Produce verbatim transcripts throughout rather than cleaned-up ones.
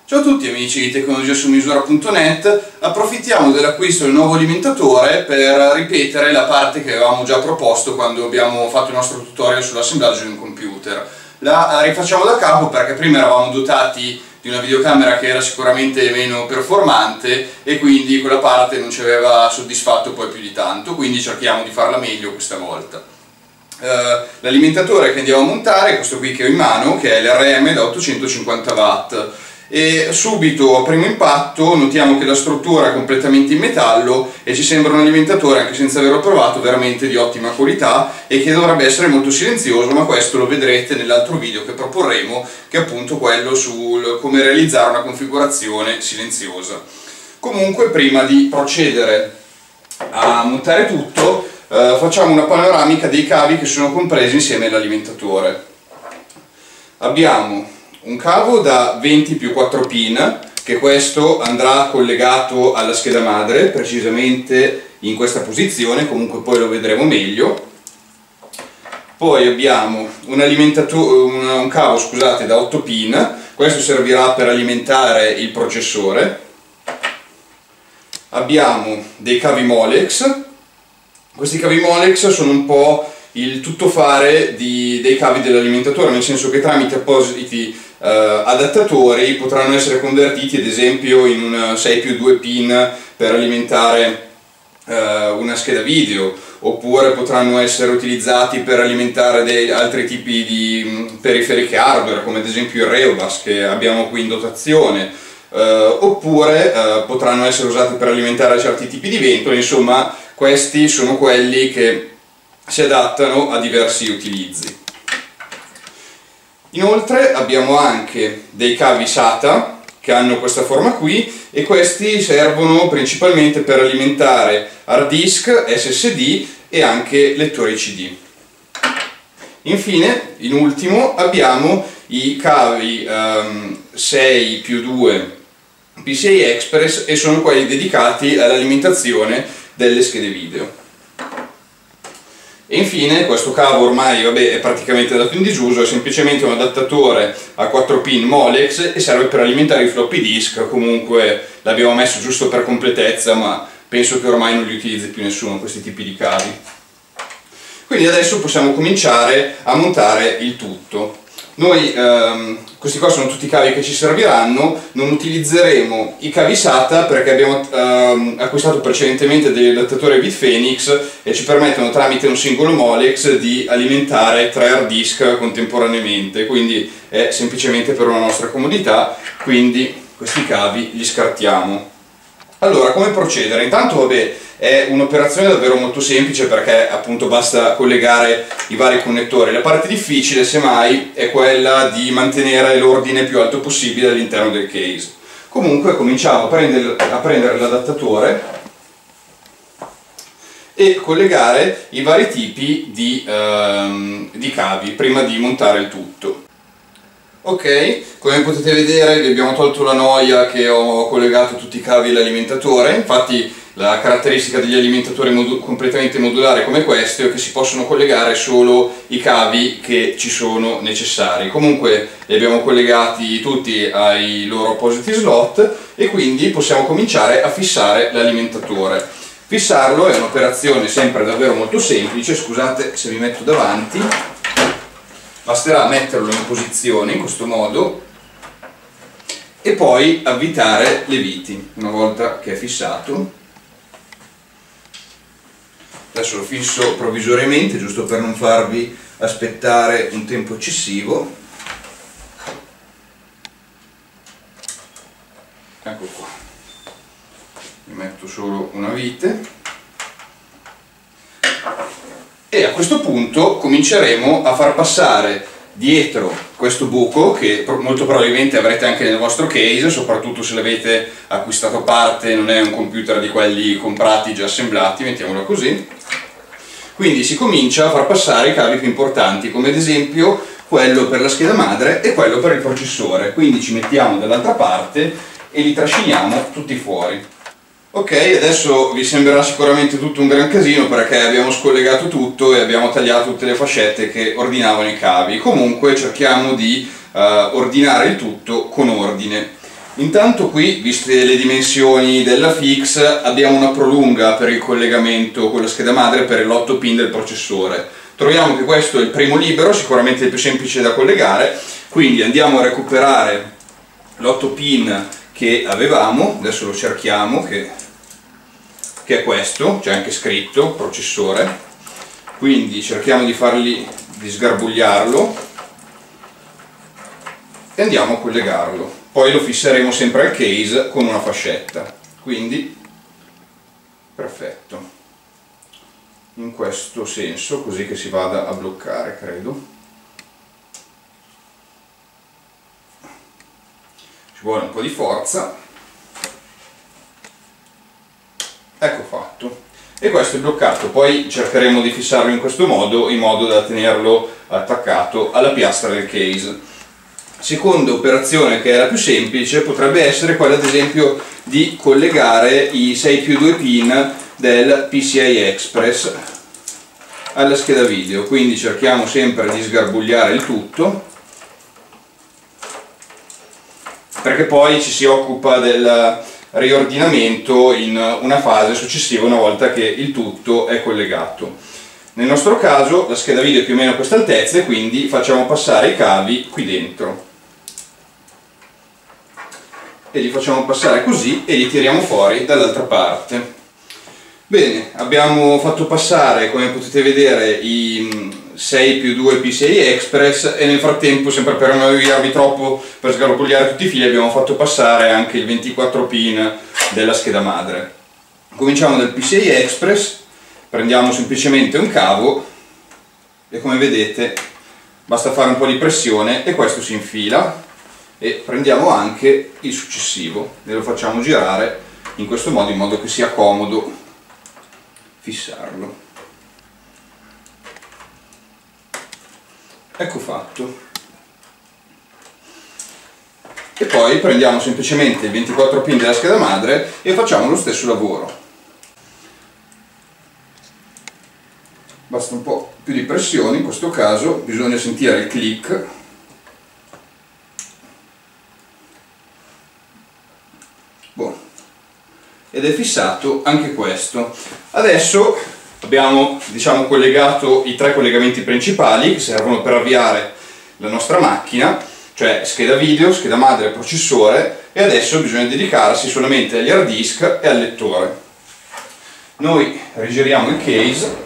Ciao a tutti amici di tecnologia su misura punto net, approfittiamo dell'acquisto del nuovo alimentatore per ripetere la parte che avevamo già proposto quando abbiamo fatto il nostro tutorial sull'assemblaggio di un computer. La rifacciamo da capo perché prima eravamo dotati di una videocamera che era sicuramente meno performante e quindi quella parte non ci aveva soddisfatto poi più di tanto, quindi cerchiamo di farla meglio questa volta. Uh, l'alimentatore che andiamo a montare è questo qui che ho in mano, che è l'R M da ottocentocinquanta watt. E subito a primo impatto notiamo che la struttura è completamente in metallo e ci sembra un alimentatore, anche senza averlo provato, veramente di ottima qualità e che dovrebbe essere molto silenzioso, ma questo lo vedrete nell'altro video che proporremo, che è appunto quello sul come realizzare una configurazione silenziosa. Comunque, prima di procedere a montare tutto, eh, facciamo una panoramica dei cavi che sono compresi insieme all'alimentatore. Abbiamo un cavo da venti più quattro pin, che questo andrà collegato alla scheda madre, precisamente in questa posizione, comunque poi lo vedremo meglio. Poi abbiamo un, un, un cavo scusate, da otto pin, questo servirà per alimentare il processore. Abbiamo dei cavi Molex, questi cavi Molex sono un po' il tuttofare di, dei cavi dell'alimentatore, nel senso che tramite appositi Uh, adattatori potranno essere convertiti ad esempio in un sei più due pin per alimentare uh, una scheda video, oppure potranno essere utilizzati per alimentare dei altri tipi di mh, periferiche hardware, come ad esempio il Reobus che abbiamo qui in dotazione, uh, oppure uh, potranno essere usati per alimentare certi tipi di ventole. Insomma, questi sono quelli che si adattano a diversi utilizzi. Inoltre abbiamo anche dei cavi SATA che hanno questa forma qui e questi servono principalmente per alimentare hard disk, S S D e anche lettori C D. Infine, in ultimo, abbiamo i cavi um, sei più due P C I Express e sono quelli dedicati all'alimentazione delle schede video. E infine questo cavo ormai vabbè, è praticamente andato in disuso, è semplicemente un adattatore a quattro pin Molex e serve per alimentare i floppy disk. Comunque l'abbiamo messo giusto per completezza, ma penso che ormai non li utilizzi più nessuno questi tipi di cavi. Quindi adesso possiamo cominciare a montare il tutto. Noi, ehm, questi qua sono tutti i cavi che ci serviranno, non utilizzeremo i cavi SATA perché abbiamo ehm, acquistato precedentemente degli adattatori Bitfenix e ci permettono tramite un singolo Molex di alimentare tre hard disk contemporaneamente, quindi è semplicemente per una nostra comodità, quindi questi cavi li scartiamo. Allora, come procedere? Intanto vabbè, è un'operazione davvero molto semplice perché appunto basta collegare i vari connettori. La parte difficile semmai è quella di mantenere l'ordine più alto possibile all'interno del case. Comunque cominciamo a prendere, a prendere l'adattatore e collegare i vari tipi di, ehm, di cavi prima di montare il tutto. Ok, come potete vedere vi abbiamo tolto la noia che ho collegato tutti i cavi all'alimentatore. Infatti la caratteristica degli alimentatori modu completamente modulari come questo è che si possono collegare solo i cavi che ci sono necessari. Comunque li abbiamo collegati tutti ai loro appositi slot e quindi possiamo cominciare a fissare l'alimentatore. Fissarlo è un'operazione sempre davvero molto semplice. Scusate se vi metto davanti. Basterà metterlo in posizione in questo modo e poi avvitare le viti una volta che è fissato. Adesso lo fisso provvisoriamente giusto per non farvi aspettare un tempo eccessivo. Ecco qua, mi metto solo una vite. E a questo punto cominceremo a far passare dietro questo buco che molto probabilmente avrete anche nel vostro case, soprattutto se l'avete acquistato a parte, non è un computer di quelli comprati già assemblati, mettiamolo così. Quindi si comincia a far passare i cavi più importanti, come ad esempio quello per la scheda madre e quello per il processore. Quindi ci mettiamo dall'altra parte e li trasciniamo tutti fuori. Ok, adesso vi sembrerà sicuramente tutto un gran casino perché abbiamo scollegato tutto e abbiamo tagliato tutte le fascette che ordinavano i cavi. Comunque cerchiamo di uh, ordinare il tutto con ordine. Intanto qui, viste le dimensioni della fix, abbiamo una prolunga per il collegamento con la scheda madre per l'otto pin del processore. Troviamo che questo è il primo libero, sicuramente il più semplice da collegare, quindi andiamo a recuperare l'otto pin che avevamo, adesso lo cerchiamo, che, che è questo, c'è anche scritto processore, quindi cerchiamo di farli, di sgarbugliarlo e andiamo a collegarlo. Poi lo fisseremo sempre al case con una fascetta, quindi perfetto, in questo senso, così che si vada a bloccare, credo. Ci vuole un po' di forza. Ecco fatto. E questo è bloccato, poi cercheremo di fissarlo in questo modo, in modo da tenerlo attaccato alla piastra del case. Seconda operazione, che è la più semplice, potrebbe essere quella ad esempio di collegare i sei più due pin del P C I Express alla scheda video, quindi cerchiamo sempre di sgarbugliare il tutto, perché poi ci si occupa del riordinamento in una fase successiva una volta che il tutto è collegato. Nel nostro caso la scheda video è più o meno a questa altezza e quindi facciamo passare i cavi qui dentro e li facciamo passare così e li tiriamo fuori dall'altra parte. Bene, abbiamo fatto passare, come potete vedere, i sei più due P C I Express e nel frattempo, sempre per non annoiarvi troppo, per sgarbugliare tutti i fili, abbiamo fatto passare anche il ventiquattro pin della scheda madre. Cominciamo dal P C I Express, prendiamo semplicemente un cavo e come vedete basta fare un po' di pressione e questo si infila, e prendiamo anche il successivo e lo facciamo girare in questo modo, in modo che sia comodo fissarlo. Ecco fatto. E poi prendiamo semplicemente il ventiquattro pin della scheda madre e facciamo lo stesso lavoro. Basta un po' più di pressione, in questo caso bisogna sentire il click. Buono. Ed è fissato anche questo. Adesso abbiamo, diciamo, collegato i tre collegamenti principali che servono per avviare la nostra macchina, cioè scheda video, scheda madre e processore, e adesso bisogna dedicarsi solamente agli hard disk e al lettore. Noi rigiriamo il case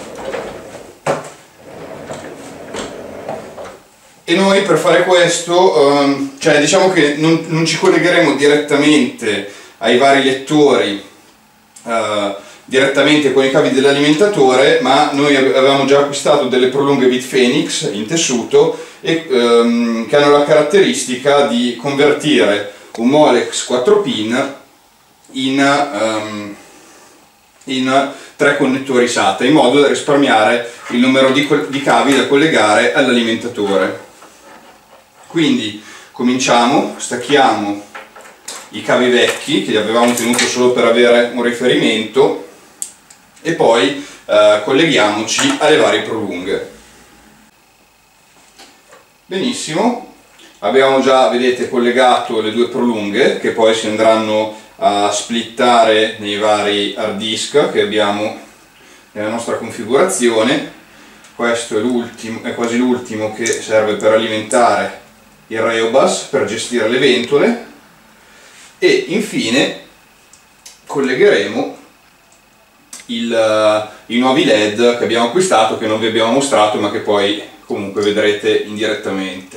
e noi per fare questo, ehm, cioè diciamo che non, non ci collegheremo direttamente ai vari lettori eh, direttamente con i cavi dell'alimentatore, ma noi avevamo già acquistato delle prolunghe Bitfenix in tessuto e, ehm, che hanno la caratteristica di convertire un Molex quattro pin in, ehm, in tre connettori SATA, in modo da risparmiare il numero di, di cavi da collegare all'alimentatore. Quindi cominciamo, stacchiamo i cavi vecchi che li avevamo tenuti solo per avere un riferimento e poi eh, colleghiamoci alle varie prolunghe. Benissimo, abbiamo già, vedete, collegato le due prolunghe che poi si andranno a splittare nei vari hard disk che abbiamo nella nostra configurazione. Questo è l'ultimo, è quasi l'ultimo, che serve per alimentare il Reobus per gestire le ventole, e infine collegheremo il, i nuovi led che abbiamo acquistato, che non vi abbiamo mostrato ma che poi comunque vedrete indirettamente.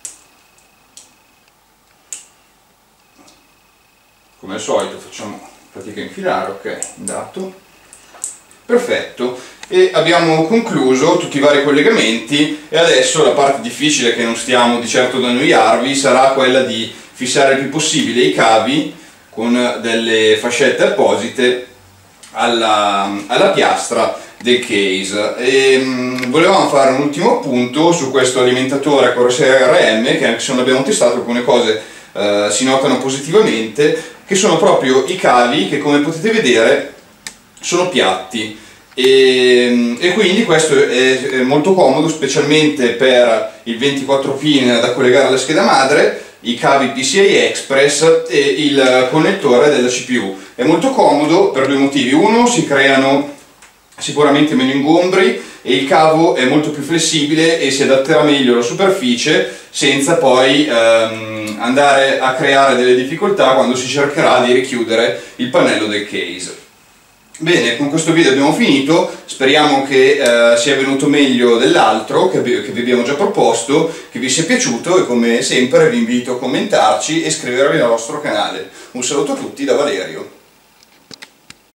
Come al solito facciamo fatica a infilare, ok, andato, perfetto, e abbiamo concluso tutti i vari collegamenti. E adesso la parte difficile, che non stiamo di certo ad annoiarvi, sarà quella di fissare il più possibile i cavi con delle fascette apposite alla, alla piastra del case. E, mh, volevamo fare un ultimo appunto su questo alimentatore Core sei R M, che anche se non abbiamo testato alcune cose eh, si notano positivamente, che sono proprio i cavi che, come potete vedere, sono piatti. E, e quindi questo è, è molto comodo, specialmente per il ventiquattro pin da collegare alla scheda madre, i cavi P C I Express e il connettore della C P U. È molto comodo per due motivi: uno, si creano sicuramente meno ingombri e il cavo è molto più flessibile e si adatterà meglio alla superficie, senza poi ehm, andare a creare delle difficoltà quando si cercherà di richiudere il pannello del case. Bene, con questo video abbiamo finito, speriamo che eh, sia venuto meglio dell'altro che, che vi abbiamo già proposto, che vi sia piaciuto, e come sempre vi invito a commentarci e iscrivervi al nostro canale. Un saluto a tutti da Valerio.